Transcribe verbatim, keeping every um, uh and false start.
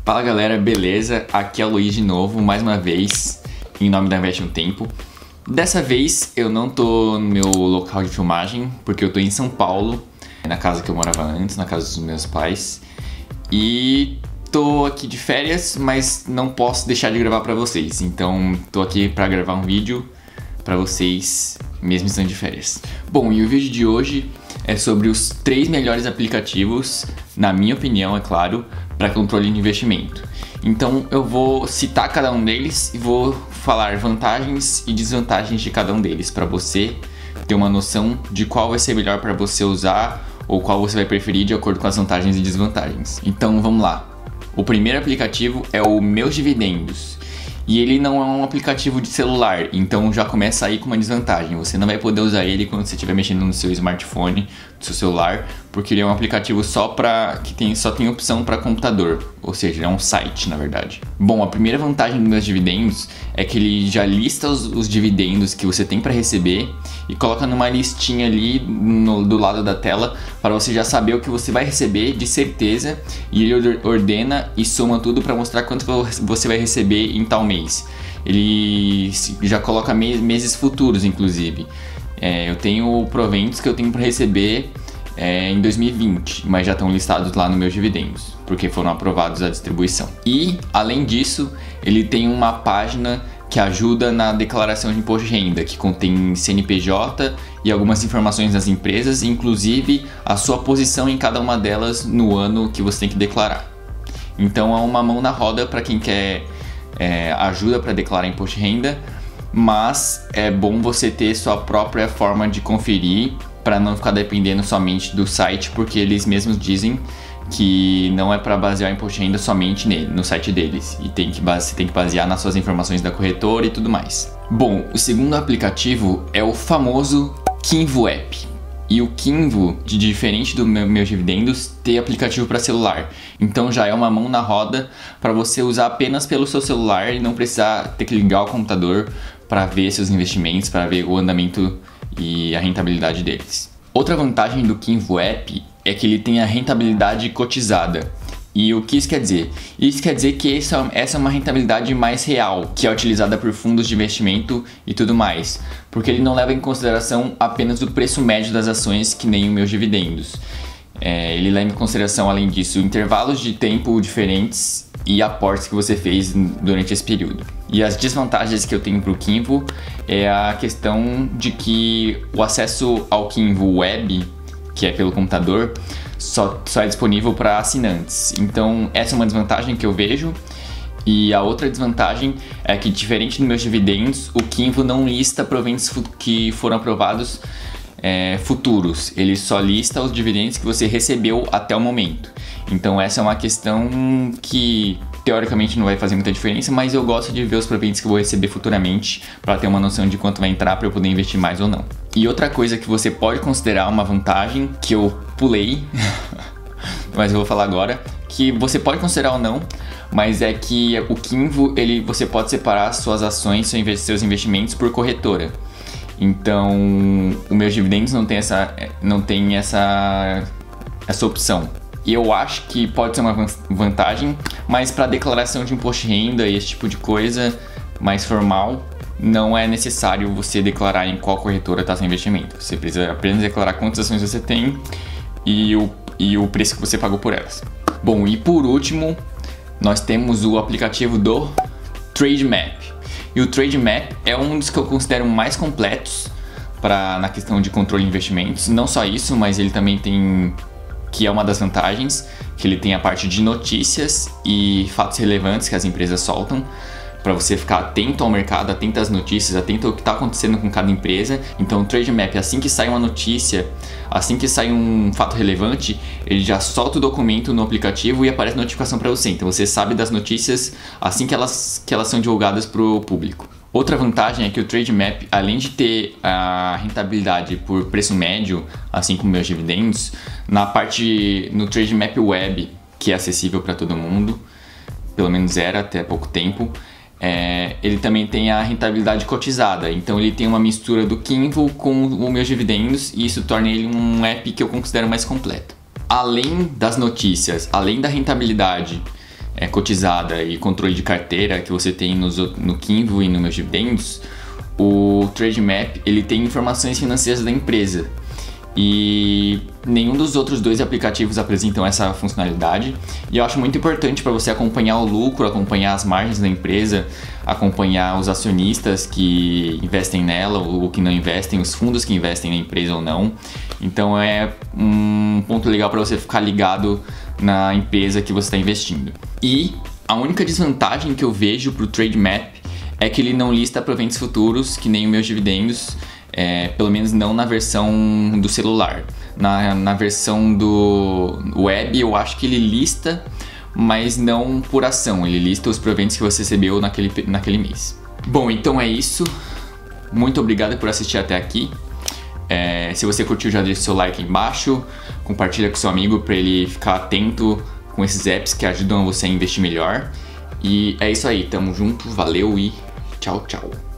Fala galera, beleza? Aqui é o Luiz de novo, mais uma vez, em nome da Investe um Tempo. Dessa vez eu não tô no meu local de filmagem, porque eu tô em São Paulo, na casa que eu morava antes, na casa dos meus pais. E tô aqui de férias, mas não posso deixar de gravar pra vocês. Então tô aqui pra gravar um vídeo pra vocês, mesmo estando de férias. Bom, e o vídeo de hoje é sobre os três melhores aplicativos, na minha opinião, é claro, para controle de investimento. Então eu vou citar cada um deles e vou falar vantagens e desvantagens de cada um deles para você ter uma noção de qual vai ser melhor para você usar ou qual você vai preferir de acordo com as vantagens e desvantagens. Então vamos lá. O primeiro aplicativo é o Meus Dividendos. E ele não é um aplicativo de celular, então já começa aí com uma desvantagem. Você não vai poder usar ele quando você estiver mexendo no seu smartphone, no seu celular, porque ele é um aplicativo só para que tem, só tem opção para computador, ou seja, é um site na verdade. Bom, a primeira vantagem dos Meus Dividendos é que ele já lista os, os dividendos que você tem para receber e coloca numa listinha ali no, do lado da tela para você já saber o que você vai receber de certeza, e ele ordena e soma tudo para mostrar quanto você vai receber em tal mês. Ele já coloca meses futuros, inclusive. É, eu tenho proventos que eu tenho para receber é, em dois mil e vinte, mas já estão listados lá no Meus Dividendos, porque foram aprovados a distribuição. E, além disso, ele tem uma página que ajuda na declaração de imposto de renda, que contém C N P J e algumas informações das empresas, inclusive a sua posição em cada uma delas no ano que você tem que declarar. Então é uma mão na roda para quem quer É, ajuda para declarar imposto de renda, mas é bom você ter sua própria forma de conferir para não ficar dependendo somente do site, porque eles mesmos dizem que não é para basear o imposto de renda somente nele, no site deles, e tem que base, você tem que basear nas suas informações da corretora e tudo mais. Bom, o segundo aplicativo é o famoso Kinvo App. E o Kinvo, de diferente do meu, Meus Dividendos, tem aplicativo para celular. Então já é uma mão na roda para você usar apenas pelo seu celular e não precisar ter que ligar o computador para ver seus investimentos, para ver o andamento e a rentabilidade deles. Outra vantagem do Kinvo App é que ele tem a rentabilidade cotizada. E o que isso quer dizer? Isso quer dizer que essa, essa é uma rentabilidade mais real, que é utilizada por fundos de investimento e tudo mais, porque ele não leva em consideração apenas o preço médio das ações, que nem os Meus Dividendos. É, ele leva em consideração, além disso, intervalos de tempo diferentes e aportes que você fez durante esse período. E as desvantagens que eu tenho para o Kinvo é a questão de que o acesso ao Kinvo Web, que é pelo computador, Só, só é disponível para assinantes. Então essa é uma desvantagem que eu vejo. E a outra desvantagem é que, diferente dos Meus Dividendos, o Kinvo não lista proventos que foram aprovados é, futuros. Ele só lista os dividendos que você recebeu até o momento. Então essa é uma questão que teoricamente não vai fazer muita diferença, mas eu gosto de ver os proventos que eu vou receber futuramente para ter uma noção de quanto vai entrar para eu poder investir mais ou não. E outra coisa que você pode considerar uma vantagem, que eu pulei, mas eu vou falar agora, que você pode considerar ou não, mas é que o Kinvo, ele, você pode separar suas ações, seus investimentos por corretora. Então, o Meus Dividendos não tem essa, não tem essa, essa opção. E eu acho que pode ser uma vantagem, mas para declaração de imposto de renda e esse tipo de coisa mais formal, não é necessário você declarar em qual corretora está seu investimento. Você precisa apenas declarar quantas ações você tem e o, e o preço que você pagou por elas. Bom, e por último, nós temos o aplicativo do Trademap. E o Trademap é um dos que eu considero mais completos pra, na questão de controle de investimentos. Não só isso, mas ele também tem, que é uma das vantagens, que ele tem a parte de notícias e fatos relevantes que as empresas soltam, para você ficar atento ao mercado, atento às notícias, atento ao que está acontecendo com cada empresa. Então o Trademap, assim que sai uma notícia, assim que sai um fato relevante, ele já solta o documento no aplicativo e aparece notificação para você. Então você sabe das notícias assim que elas, que elas são divulgadas para o público. Outra vantagem é que o Trademap, além de ter a rentabilidade por preço médio, assim como Meus Dividendos, na parte no Trademap Web, que é acessível para todo mundo, pelo menos era até pouco tempo, É, ele também tem a rentabilidade cotizada. Então ele tem uma mistura do Kinvo com os Meus Dividendos, e isso torna ele um app que eu considero mais completo. Além das notícias, além da rentabilidade é, cotizada e controle de carteira que você tem nos, no Kinvo e no Meus Dividendos, o Trademap ele tem informações financeiras da empresa. E nenhum dos outros dois aplicativos apresentam essa funcionalidade. E eu acho muito importante para você acompanhar o lucro, acompanhar as margens da empresa, acompanhar os acionistas que investem nela ou que não investem, os fundos que investem na empresa ou não. Então é um ponto legal para você ficar ligado na empresa que você está investindo. E a única desvantagem que eu vejo para o Trademap é que ele não lista proventos futuros, que nem os Meus Dividendos. É, pelo menos não na versão do celular. Na, na versão do web eu acho que ele lista, mas não por ação. Ele lista os proventos que você recebeu naquele, naquele mês. Bom, então é isso. Muito obrigado por assistir até aqui. É, se você curtiu, já deixa o seu like aí embaixo. Compartilha com seu amigo para ele ficar atento com esses apps que ajudam você a investir melhor. E é isso aí, tamo junto, valeu e tchau, tchau.